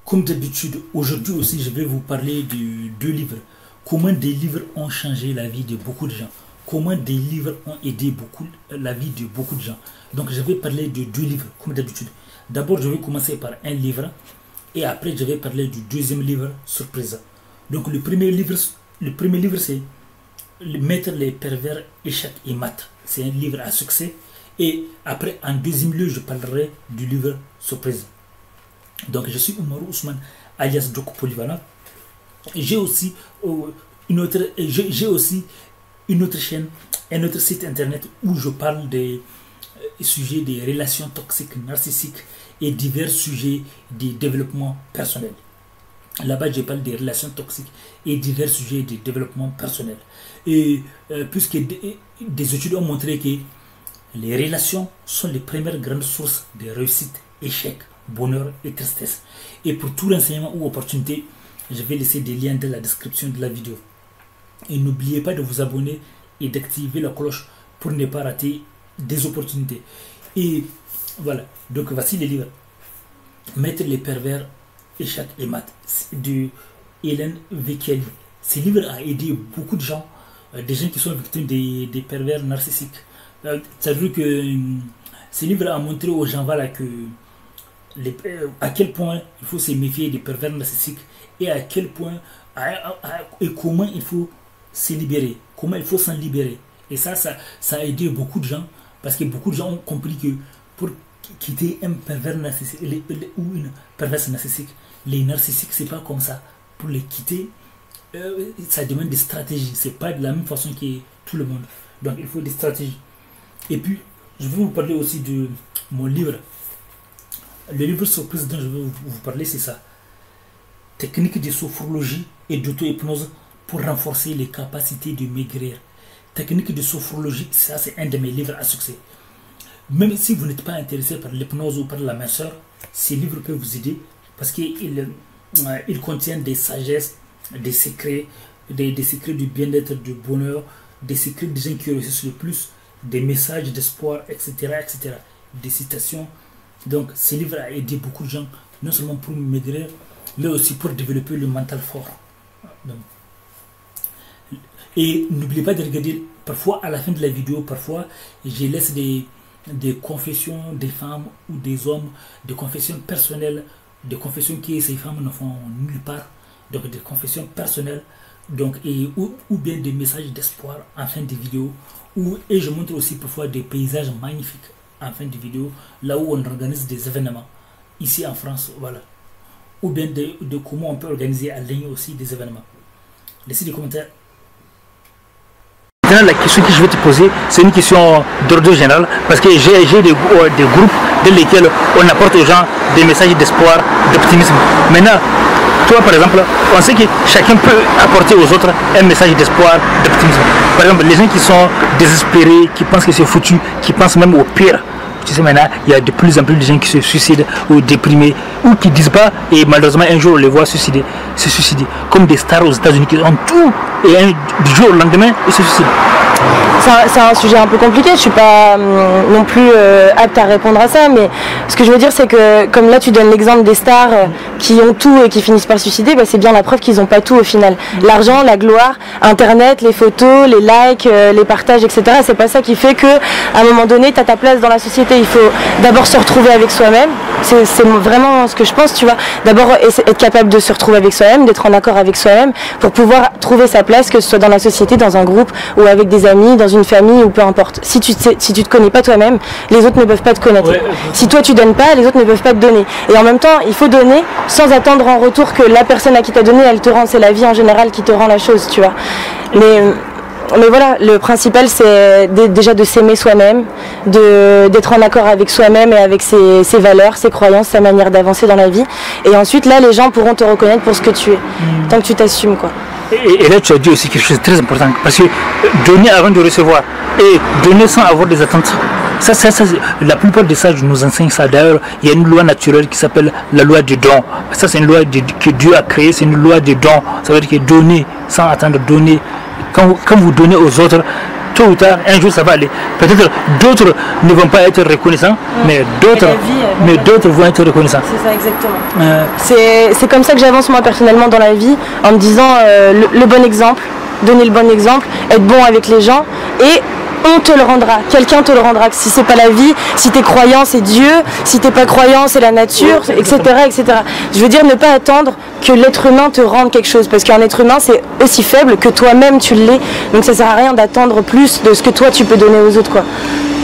Comme d'habitude, aujourd'hui aussi, je vais vous parler de deux livres. Comment des livres ont changé la vie de beaucoup de gens. Comment des livres ont aidé la vie de beaucoup de gens. Donc, je vais parler de deux livres, comme d'habitude. D'abord, je vais commencer par un livre. Et après, je vais parler du deuxième livre, surprise. Donc, le premier livre c'est Mettre les pervers, échecs et maths. C'est un livre à succès. Et après, en deuxième lieu, je parlerai du livre surprise. Donc, je suis Oumarou Ousmane, alias Djoko Polyvalent. J'ai aussi une autre chaîne, un autre site internet où je parle des sujets des relations toxiques, narcissiques et divers sujets de développement personnel. Là-bas, je parle des relations toxiques et divers sujets de développement personnel. Et puisque des études ont montré que les relations sont les premières grandes sources de réussite, échec, bonheur et tristesse. Et pour tout renseignement ou opportunité, je vais laisser des liens dans la description de la vidéo. Et n'oubliez pas de vous abonner et d'activer la cloche pour ne pas rater des opportunités. Et voilà, donc voici les livres. Mettre les pervers, échecs et maths de Hélène Vecchiali. Ce livre a aidé beaucoup de gens, des gens qui sont victimes des pervers narcissiques. C'est-à-dire que ce livre a montré aux gens voilà, que à quel point il faut se méfier des pervers narcissiques et à quel point et comment il faut se libérer, comment il faut s'en libérer. Et ça a aidé beaucoup de gens parce que beaucoup de gens ont compris que pour quitter un pervers narcissique ou une perverse narcissique, les narcissiques c'est pas comme ça. Pour les quitter, ça demande des stratégies. C'est pas de la même façon que tout le monde. Donc il faut des stratégies. Et puis je vais vous parler aussi de mon livre. Le livre surprise dont je vais vous parler, c'est ça. Technique de sophrologie et d'auto-hypnose pour renforcer les capacités de maigrir. Technique de sophrologie, ça c'est un de mes livres à succès. Même si vous n'êtes pas intéressé par l'hypnose ou par la minceur, ces livres peuvent vous aider parce qu'ils contiennent des sagesses, des secrets du bien-être, du bonheur, des secrets des gens qui réussissent le plus, des messages d'espoir, etc., etc., des citations. Donc, ce livre a aidé beaucoup de gens, non seulement pour maigrir, mais aussi pour développer le mental fort. Donc, et n'oubliez pas de regarder, parfois à la fin de la vidéo, parfois je laisse des confessions des femmes ou des hommes, des confessions personnelles, des confessions que ces femmes ne font nulle part, donc des confessions personnelles, donc, ou bien des messages d'espoir en fin de vidéo, et je montre aussi parfois des paysages magnifiques en fin de vidéo, là où on organise des événements, ici en France, voilà. Ou bien de comment on peut organiser en ligne aussi des événements. Laissez des commentaires. Maintenant, la question que je vais te poser, c'est une question d'ordre général, parce que j'ai des groupes dans lesquels on apporte aux gens des messages d'espoir, d'optimisme. Maintenant, toi par exemple, on sait que chacun peut apporter aux autres un message d'espoir, d'optimisme. Par exemple, les gens qui sont désespérés, qui pensent que c'est foutu, qui pensent même au pire. Tu sais, maintenant, il y a de plus en plus de gens qui se suicident ou déprimés ou qui disent pas, et malheureusement un jour on les voit se suicider, comme des stars aux États-Unis qui ont tout et du jour au lendemain ils se suicident. C'est un sujet un peu compliqué, je suis pas non plus apte à répondre à ça, mais ce que je veux dire c'est que comme là tu donnes l'exemple des stars qui ont tout et qui finissent par se suicider, bah, c'est bien la preuve qu'ils n'ont pas tout au final. L'argent, la gloire, internet, les photos, les likes, les partages, etc. C'est pas ça qui fait que à un moment donné tu as ta place dans la société. Il faut d'abord se retrouver avec soi-même, c'est vraiment ce que je pense, tu vois. D'abord être capable de se retrouver avec soi-même, d'être en accord avec soi-même pour pouvoir trouver sa place, que ce soit dans la société, dans un groupe ou avec des amis, dans une famille ou peu importe. Si tu te connais pas toi-même, les autres ne peuvent pas te connaître. Ouais. Si toi tu donnes pas, les autres ne peuvent pas te donner. Et en même temps, il faut donner sans attendre en retour que la personne à qui t'a donné, elle te rend. C'est la vie en général qui te rend la chose, tu vois. Mais voilà, le principal c'est déjà de s'aimer soi-même, d'être en accord avec soi-même et avec ses valeurs, ses croyances, sa manière d'avancer dans la vie. Et ensuite là, les gens pourront te reconnaître pour ce que tu es, tant que tu t'assumes, quoi. Et là tu as dit aussi quelque chose de très important, parce que donner avant de recevoir et donner sans avoir des attentes, ça, la plupart des sages nous enseignent ça. D'ailleurs, il y a une loi naturelle qui s'appelle la loi du don. Ça c'est une loi que Dieu a créée, c'est une loi du don. Ça veut dire que donner sans attendre, donner. Quand vous donnez aux autres, tôt ou tard, un jour ça va aller. Peut-être d'autres ne vont pas être reconnaissants, mais d'autres vont être reconnaissants. C'est ça, exactement. C'est comme ça que j'avance moi personnellement dans la vie, en me disant le bon exemple, donner le bon exemple, être bon avec les gens, et on te le rendra, quelqu'un te le rendra. Si c'est pas la vie, si t'es croyant c'est Dieu, si t'es pas croyant c'est la nature, etc., etc. Je veux dire ne pas attendre que l'être humain te rende quelque chose, parce qu'un être humain c'est aussi faible que toi-même tu l'es, donc ça sert à rien d'attendre plus de ce que toi tu peux donner aux autres, quoi.